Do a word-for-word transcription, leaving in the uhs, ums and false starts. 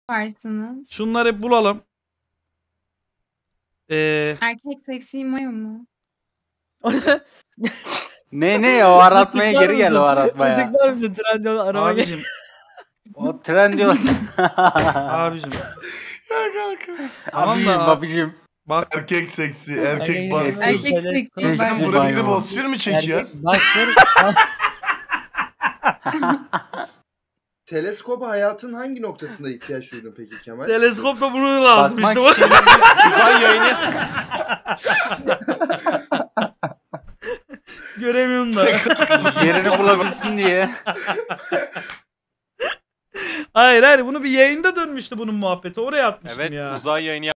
varsınız. Şunları bulalım. Ee, Erkek seksi mayo mu? Ne ne o aratmaya Tıklar geri gel o mısın? aratmaya. Tıklar mısın Trendyol araba gel. abicim, O Trendyol. abicim. Ya kanka. Tamam Abicim da abicim. bak Erkek seksi, erkek Erkek bastır. seksi. Erkek Teleskop. seksi Seksi mayo. Senin buraya biri banyo. otuz bir mi çekiyor? Erkek bastır. Teleskoba hayatın hangi noktasında ihtiyaç duydun peki Kemal? teleskop da bunu lazım işte. Bakmak için uzay yayını. Göremiyorum da. Yerini bulabilsin diye. Hayır hayır, bunu bir yayında dönmüştü bunun muhabbeti. Oraya atmıştım Evet, ya. uzay yayını